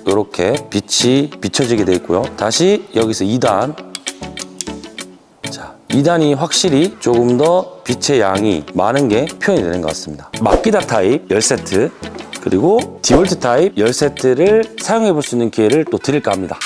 이렇게 빛이 비춰지게 되어 있고요. 다시 여기서 2단. 자, 2단이 확실히 조금 더 빛의 양이 많은 게 표현이 되는 것 같습니다. 마키다 타입 10세트 그리고 디월트 타입 10세트를 사용해 볼 수 있는 기회를 또 드릴까 합니다.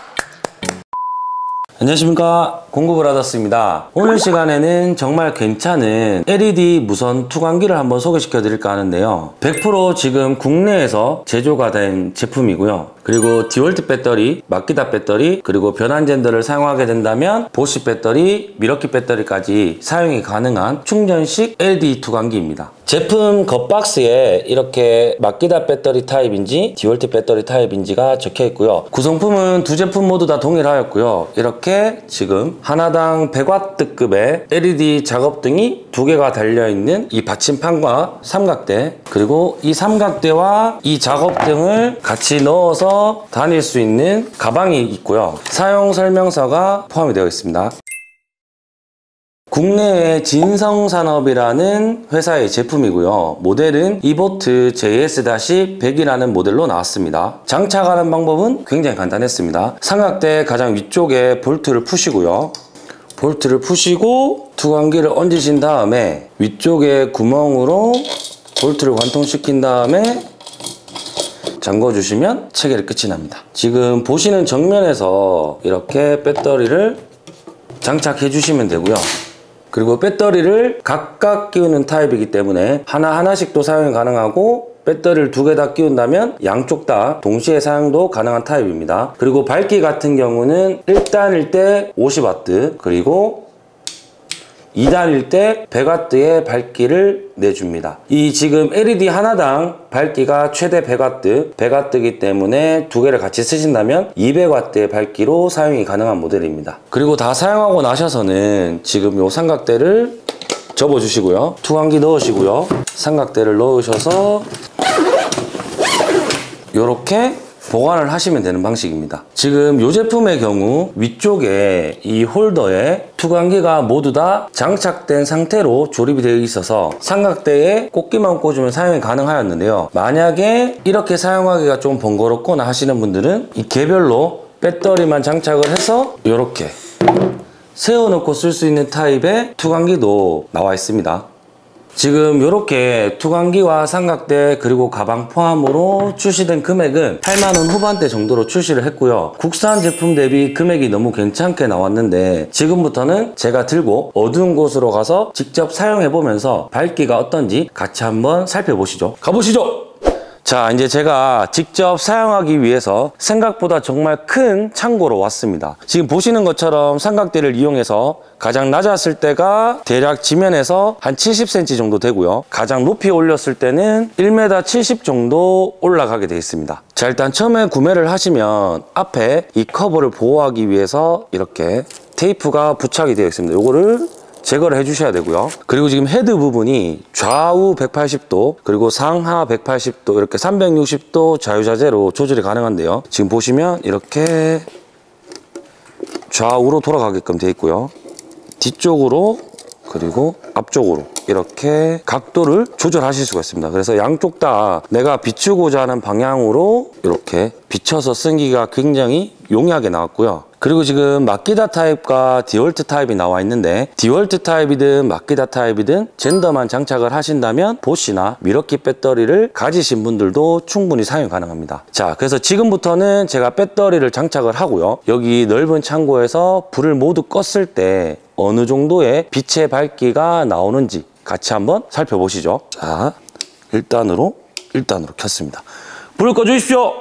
안녕하십니까, 공구브라더스입니다. 오늘 시간에는 정말 괜찮은 LED 무선 투광기를 한번 소개시켜 드릴까 하는데요, 100% 지금 국내에서 제조가 된 제품이고요. 그리고 디월트 배터리, 마키다 배터리, 그리고 변환젠더를 사용하게 된다면 보쉬 배터리, 미러키 배터리까지 사용이 가능한 충전식 LED 투광기입니다. 제품 겉박스에 이렇게 마키다 배터리 타입인지 디월트 배터리 타입인지가 적혀 있고요. 구성품은 두 제품 모두 다 동일하였고요. 이렇게 지금 하나당 100W급의 LED 작업등이 두 개가 달려있는 이 받침판과 삼각대, 그리고 이 삼각대와 이 작업등을 같이 넣어서 다닐 수 있는 가방이 있고요. 사용 설명서가 포함이 되어 있습니다. 국내의 진성산업이라는 회사의 제품이고요. 모델은 이보트 JS-100이라는 모델로 나왔습니다. 장착하는 방법은 굉장히 간단했습니다. 삼각대 가장 위쪽에 볼트를 푸시고요. 볼트를 푸시고 투광기를 얹으신 다음에 위쪽에 구멍으로 볼트를 관통시킨 다음에 잠궈주시면 체결이 끝이 납니다. 지금 보시는 정면에서 이렇게 배터리를 장착해 주시면 되고요. 그리고 배터리를 각각 끼우는 타입이기 때문에 하나하나씩도 사용이 가능하고, 배터리를 두 개 다 끼운다면 양쪽 다 동시에 사용도 가능한 타입입니다. 그리고 밝기 같은 경우는 1단일 때 50W, 그리고 2단일 때 100W의 밝기를 내줍니다. 이 지금 LED 하나당 밝기가 최대 100W, 100W이기 때문에 두 개를 같이 쓰신다면 200W의 밝기로 사용이 가능한 모델입니다. 그리고 다 사용하고 나셔서는 지금 이 삼각대를 접어주시고요. 투광기 넣으시고요. 삼각대를 넣으셔서 이렇게 보관을 하시면 되는 방식입니다. 지금 이 제품의 경우 위쪽에 이 홀더에 투광기가 모두 다 장착된 상태로 조립이 되어 있어서 삼각대에 꽂기만 꽂으면 사용이 가능하였는데요, 만약에 이렇게 사용하기가 좀 번거롭거나 하시는 분들은 이 개별로 배터리만 장착을 해서 이렇게 세워놓고 쓸 수 있는 타입의 투광기도 나와 있습니다. 지금 이렇게 투광기와 삼각대 그리고 가방 포함으로 출시된 금액은 8만원 후반대 정도로 출시를 했고요. 국산 제품 대비 금액이 너무 괜찮게 나왔는데, 지금부터는 제가 들고 어두운 곳으로 가서 직접 사용해보면서 밝기가 어떤지 같이 한번 살펴보시죠. 가보시죠! 자, 이제 제가 직접 사용하기 위해서 생각보다 정말 큰 창고로 왔습니다. 지금 보시는 것처럼 삼각대를 이용해서 가장 낮았을 때가 대략 지면에서 한 70cm 정도 되고요. 가장 높이 올렸을 때는 1m 70 정도 올라가게 되어 있습니다. 자, 일단 처음에 구매를 하시면 앞에 이 커버를 보호하기 위해서 이렇게 테이프가 부착이 되어 있습니다. 요거를 제거를 해주셔야 되고요. 그리고 지금 헤드 부분이 좌우 180도 그리고 상하 180도 이렇게 360도 자유자재로 조절이 가능한데요, 지금 보시면 이렇게 좌우로 돌아가게끔 되어 있고요. 뒤쪽으로 그리고 앞쪽으로 이렇게 각도를 조절하실 수가 있습니다. 그래서 양쪽 다 내가 비추고자 하는 방향으로 이렇게 비춰서 쓰기가 굉장히 용이하게 나왔고요. 그리고 지금 마키다 타입과 디월트 타입이 나와 있는데, 디월트 타입이든 마키다 타입이든 젠더만 장착을 하신다면 보쉬나 미러키 배터리를 가지신 분들도 충분히 사용 가능합니다. 자, 그래서 지금부터는 제가 배터리를 장착을 하고요, 여기 넓은 창고에서 불을 모두 껐을 때 어느 정도의 빛의 밝기가 나오는지 같이 한번 살펴보시죠. 자, 1단으로 켰습니다. 불을 꺼주십시오.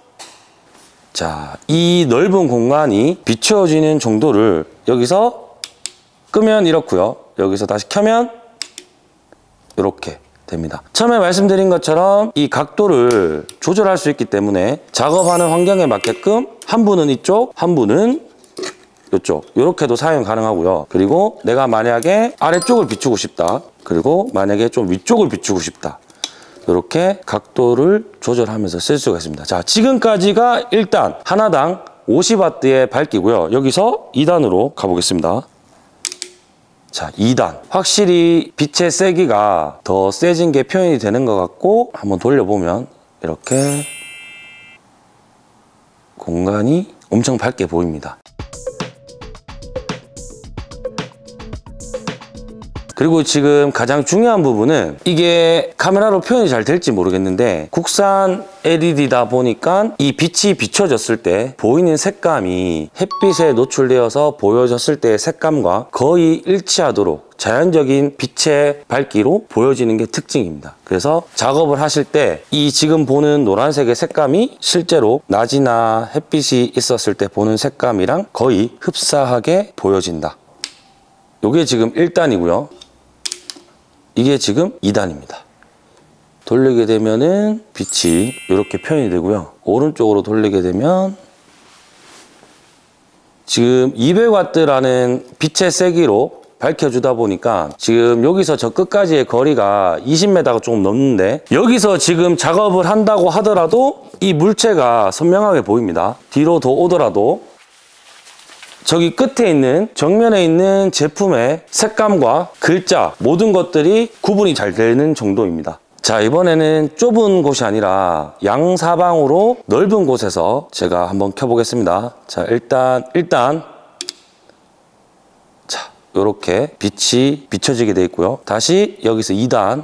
자, 이 넓은 공간이 비추어지는 정도를 여기서 끄면 이렇고요, 여기서 다시 켜면 이렇게 됩니다. 처음에 말씀드린 것처럼 이 각도를 조절할 수 있기 때문에 작업하는 환경에 맞게끔 한 분은 이쪽, 한 분은 이쪽, 이렇게도 사용 가능하고요. 그리고 내가 만약에 아래쪽을 비추고 싶다, 그리고 만약에 좀 위쪽을 비추고 싶다, 이렇게 각도를 조절하면서 쓸 수가 있습니다. 자, 지금까지가 1단 하나당 50W의 밝기고요. 여기서 2단으로 가보겠습니다. 자, 2단 확실히 빛의 세기가 더 세진 게 표현이 되는 것 같고, 한번 돌려보면 이렇게 공간이 엄청 밝게 보입니다. 그리고 지금 가장 중요한 부분은 이게 카메라로 표현이 잘 될지 모르겠는데 국산 LED다 보니까 이 빛이 비춰졌을 때 보이는 색감이 햇빛에 노출되어서 보여졌을 때의 색감과 거의 일치하도록 자연적인 빛의 밝기로 보여지는 게 특징입니다. 그래서 작업을 하실 때 이 지금 보는 노란색의 색감이 실제로 낮이나 햇빛이 있었을 때 보는 색감이랑 거의 흡사하게 보여진다. 이게 지금 1단이고요. 이게 지금 2단입니다. 돌리게 되면은 빛이 이렇게 표현이 되고요. 오른쪽으로 돌리게 되면 지금 200W라는 빛의 세기로 밝혀주다 보니까 지금 여기서 저 끝까지의 거리가 20m가 조금 넘는데 여기서 지금 작업을 한다고 하더라도 이 물체가 선명하게 보입니다. 뒤로 더 오더라도 저기 끝에 있는 정면에 있는 제품의 색감과 글자 모든 것들이 구분이 잘 되는 정도입니다. 자, 이번에는 좁은 곳이 아니라 양사방으로 넓은 곳에서 제가 한번 켜보겠습니다. 자, 일단 자, 이렇게 빛이 비춰지게 되어 있고요. 다시 여기서 2단.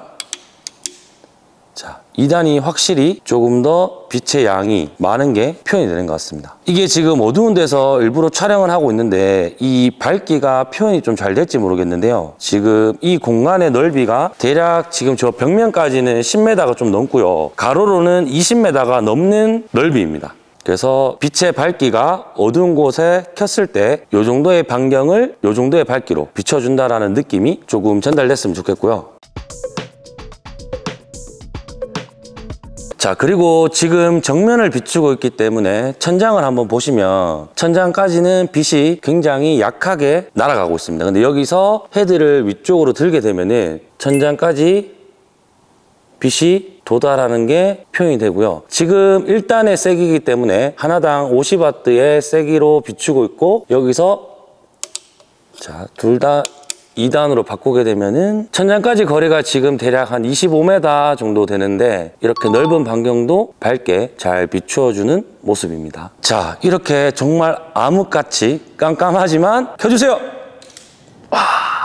자, 2단이 확실히 조금 더 빛의 양이 많은 게 표현이 되는 것 같습니다. 이게 지금 어두운 데서 일부러 촬영을 하고 있는데 이 밝기가 표현이 좀 잘 될지 모르겠는데요. 지금 이 공간의 넓이가 대략 지금 저 벽면까지는 10m가 좀 넘고요. 가로로는 20m가 넘는 넓이입니다. 그래서 빛의 밝기가 어두운 곳에 켰을 때 이 정도의 반경을 이 정도의 밝기로 비춰준다라는 느낌이 조금 전달됐으면 좋겠고요. 자, 그리고 지금 정면을 비추고 있기 때문에 천장을 한번 보시면 천장까지는 빛이 굉장히 약하게 날아가고 있습니다. 근데 여기서 헤드를 위쪽으로 들게 되면은 천장까지 빛이 도달하는 게 표현이 되고요. 지금 1단의 세기이기 때문에 하나당 50W의 세기로 비추고 있고 여기서 자, 둘 다 2단으로 바꾸게 되면은 천장까지 거리가 지금 대략 한 25m 정도 되는데 이렇게 넓은 반경도 밝게 잘 비추어주는 모습입니다. 자, 이렇게 정말 암흑같이 깜깜하지만 켜주세요! 와,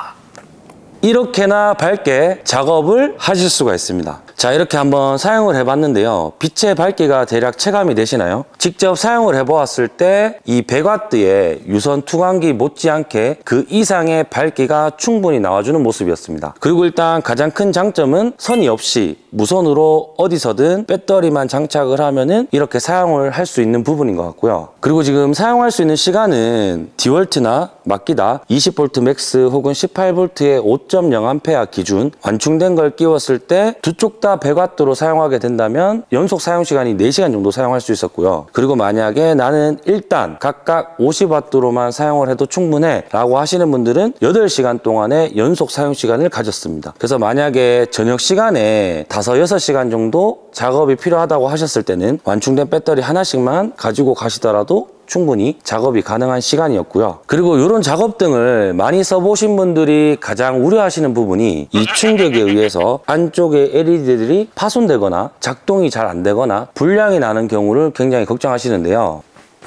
이렇게나 밝게 작업을 하실 수가 있습니다. 자, 이렇게 한번 사용을 해봤는데요. 빛의 밝기가 대략 체감이 되시나요? 직접 사용을 해보았을 때 이 100W의 유선 투광기 못지않게 그 이상의 밝기가 충분히 나와주는 모습이었습니다. 그리고 일단 가장 큰 장점은 선이 없이 무선으로 어디서든 배터리만 장착을 하면은 이렇게 사용을 할 수 있는 부분인 것 같고요. 그리고 지금 사용할 수 있는 시간은 디월트나 맡기다 20V 맥스 혹은 18V의 5.0A 기준 완충된 걸 끼웠을 때 두 쪽 다 100W로 사용하게 된다면 연속 사용 시간이 4시간 정도 사용할 수 있었고요. 그리고 만약에 나는 1단 각각 50W로만 사용을 해도 충분해 라고 하시는 분들은 8시간 동안의 연속 사용 시간을 가졌습니다. 그래서 만약에 저녁 시간에 5, 6시간 정도 작업이 필요하다고 하셨을 때는 완충된 배터리 하나씩만 가지고 가시더라도 충분히 작업이 가능한 시간이었고요. 그리고 이런 작업 등을 많이 써보신 분들이 가장 우려하시는 부분이 이 충격에 의해서 안쪽에 LED들이 파손되거나 작동이 잘 안 되거나 불량이 나는 경우를 굉장히 걱정하시는데요.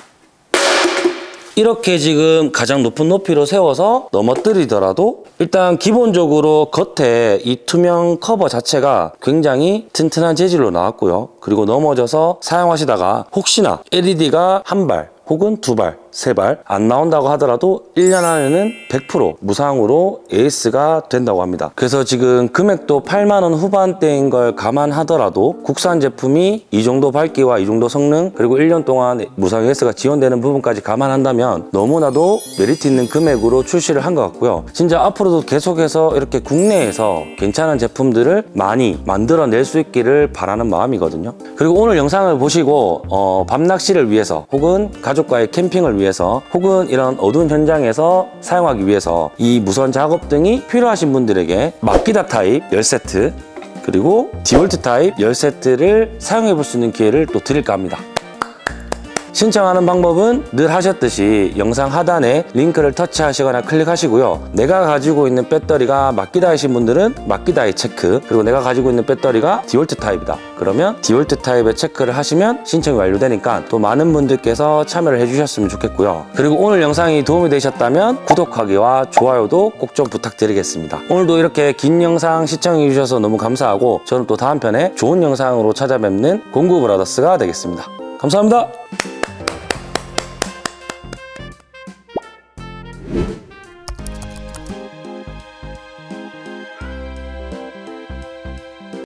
이렇게 지금 가장 높은 높이로 세워서 넘어뜨리더라도 일단 기본적으로 겉에 이 투명 커버 자체가 굉장히 튼튼한 재질로 나왔고요. 그리고 넘어져서 사용하시다가 혹시나 LED가 한 발 혹은 2발, 3발 안 나온다고 하더라도 1년 안에는 100% 무상으로 AS가 된다고 합니다. 그래서 지금 금액도 8만 원 후반대인 걸 감안하더라도 국산 제품이 이 정도 밝기와 이 정도 성능 그리고 1년 동안 무상 AS가 지원되는 부분까지 감안한다면 너무나도 메리트 있는 금액으로 출시를 한 것 같고요. 진짜 앞으로도 계속해서 이렇게 국내에서 괜찮은 제품들을 많이 만들어낼 수 있기를 바라는 마음이거든요. 그리고 오늘 영상을 보시고 밤낚시를 위해서 혹은 가족과의 캠핑을 위해서 혹은 이런 어두운 현장에서 사용하기 위해서 이 무선 작업 등이 필요하신 분들에게 맡기다 타입 10세트 그리고 디월트 타입 10세트를 사용해 볼 수 있는 기회를 또 드릴까 합니다. 신청하는 방법은 늘 하셨듯이 영상 하단에 링크를 터치하시거나 클릭하시고요. 내가 가지고 있는 배터리가 마키다이신 분들은 마키다이 체크, 그리고 내가 가지고 있는 배터리가 디월트 타입이다. 그러면 디월트 타입의 체크를 하시면 신청이 완료되니까 또 많은 분들께서 참여를 해주셨으면 좋겠고요. 그리고 오늘 영상이 도움이 되셨다면 구독하기와 좋아요도 꼭 좀 부탁드리겠습니다. 오늘도 이렇게 긴 영상 시청해 주셔서 너무 감사하고 저는 또 다음 편에 좋은 영상으로 찾아뵙는 공구브라더스가 되겠습니다. 감사합니다.